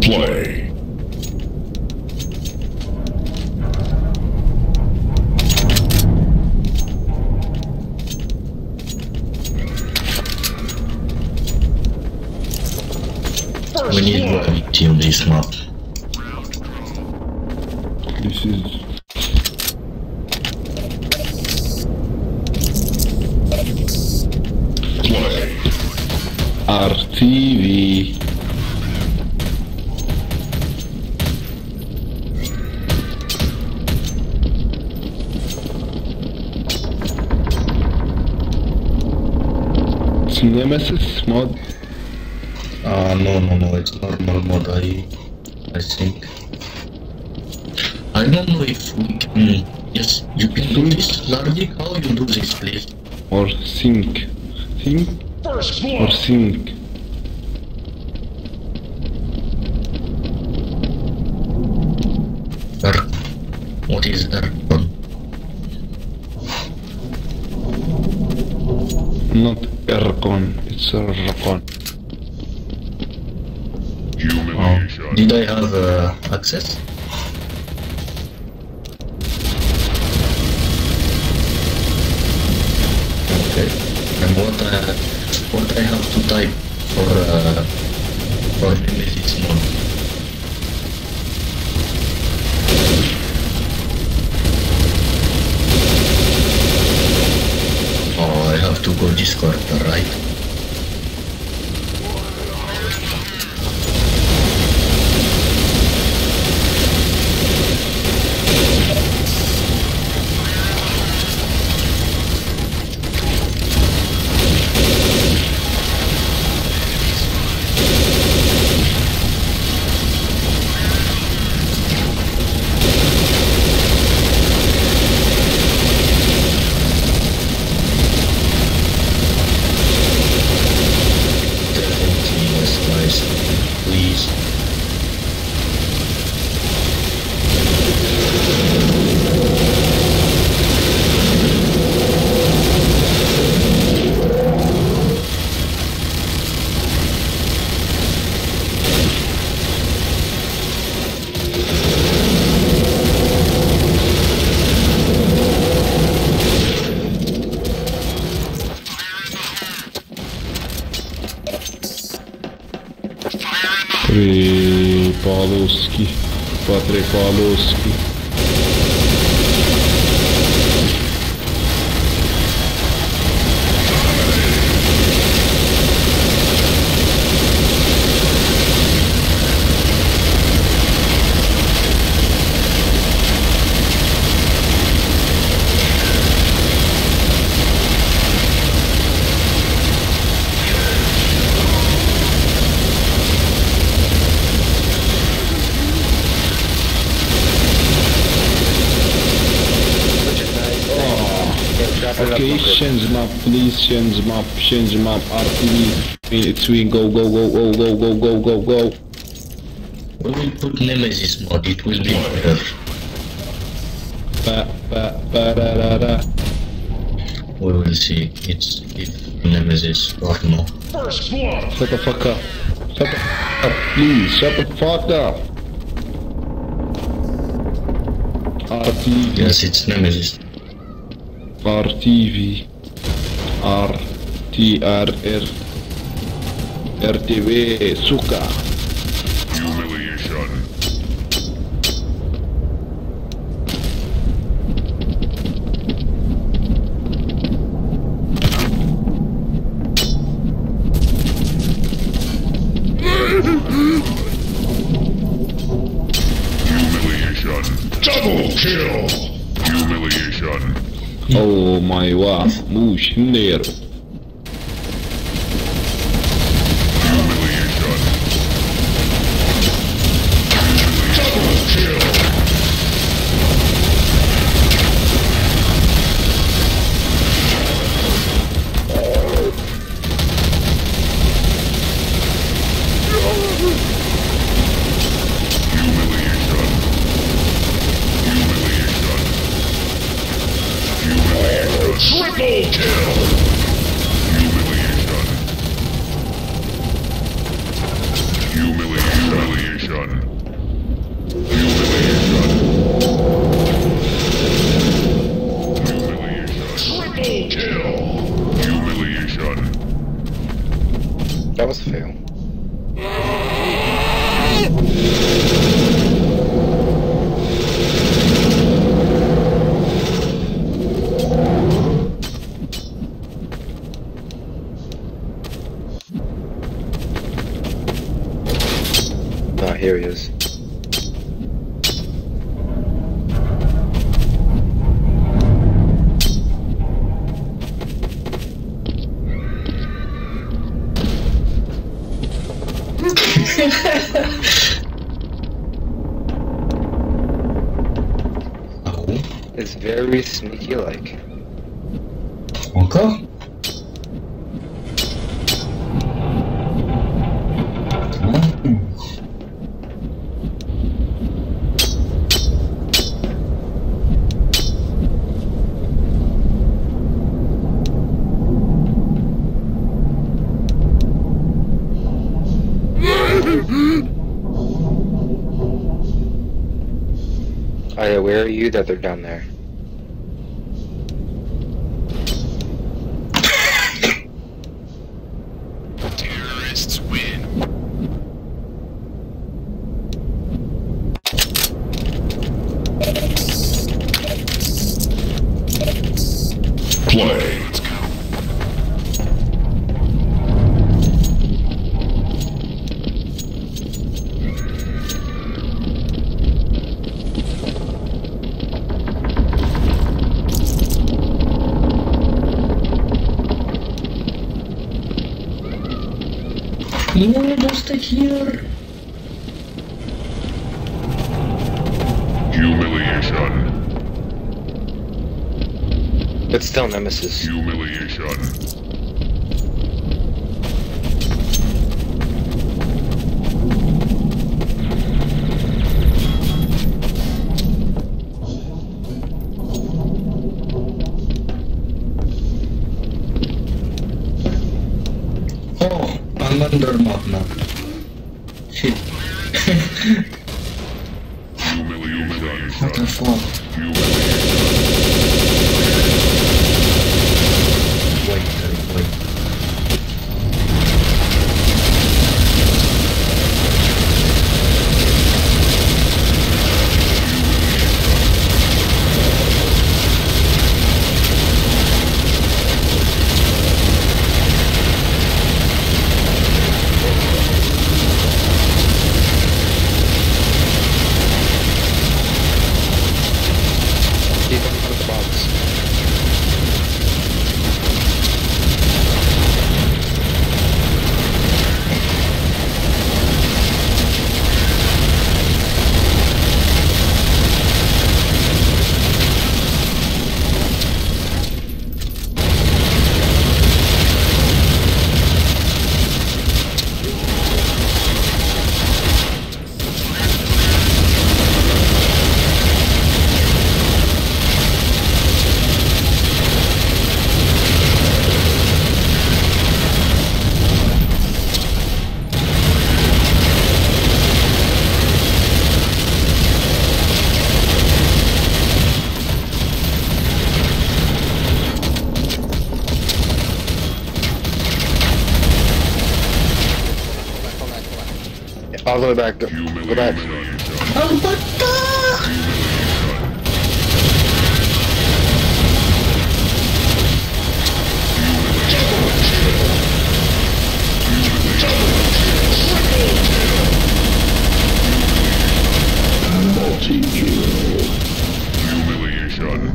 play. We need one team this map. This is play. RTV. It's Nemesis mod. No, it's normal mode, I think. I don't know if we can... Yes, you can do this, Lardic, how you do this, please? Or sync. Sync? First Or blood. sync. What is Ercon? Not Ercon, it's Ercon. Humiliation. Did I have access? Okay. And what I have to type for Nemesis mode? Oh, I have to go Discord, right? Please. Trepalowski. Patrepalowski. Okay, change map, please, change map, RTV, it's win, go, we will put Nemesis mode, it will be better. We will see if Nemesis or no. First blood. Shut the fuck up. Shut the fuck up, please, shut the fuck up. RTV. Yes, it's Nemesis. RTV, RTRR, RTV, suka. Humiliation. Humiliation. Double kill. Humiliation. Oh my god, mush nero. Humiliation. Double kill. Humiliation. Triple kill. Humiliation. Humiliation. Humiliation. Triple kill. Humiliation. That was a fail. Ah, here he is. Oh, It's very sneaky-like. encore? Hmm. I aware of you that they're down there. Terrorists win. Play. No, don't stay here. Humiliation. It's still Nemesis. Humiliation. Oh, I'm under map now. Shit. Humiliation. What the fuck? Humiliation. Wait. Keep him out of the box. I'll go back. Go back. Oh, what the? Humiliation.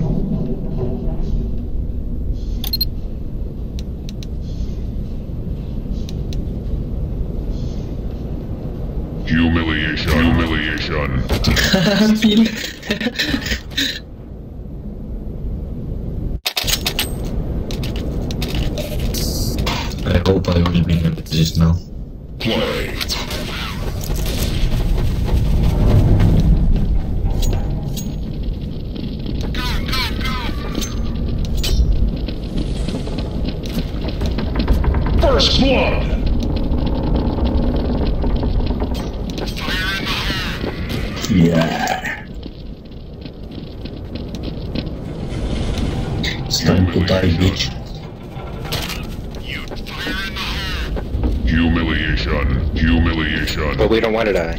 Humiliation. Humiliation. Pin. I hope I will be Nemesis now. Play. First blood. Fire in the Yeah. It's time to die, bitch. Humiliation. Humiliation. But we don't want to die.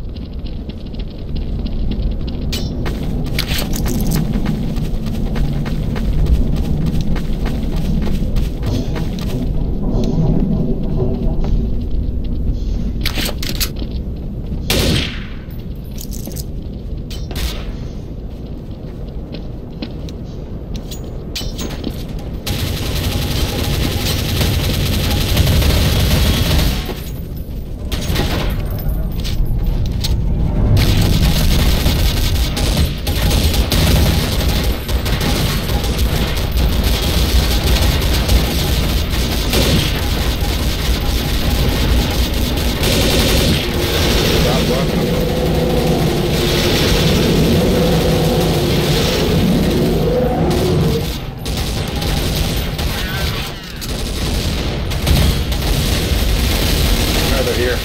They're here.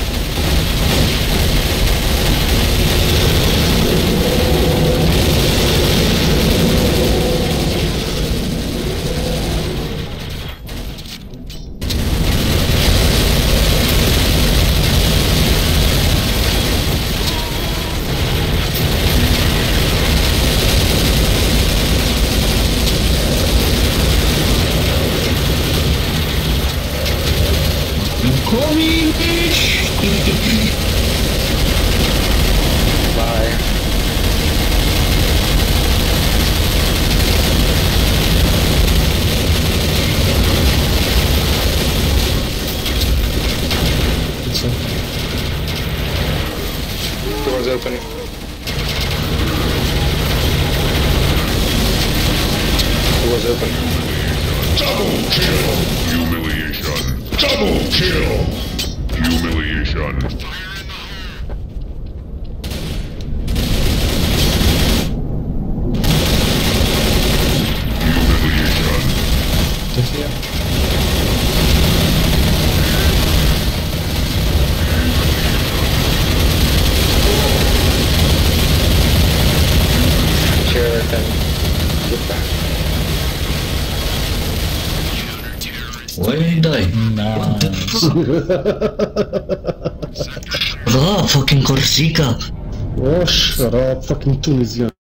Coming, bitch! Bye. Doors open. Doors open. Double kill. Humiliation. Double kill. Humiliation. Chair and get back. Why did he die? Nice. Fucking Corsica! Oh, shut up, fucking Tunisian.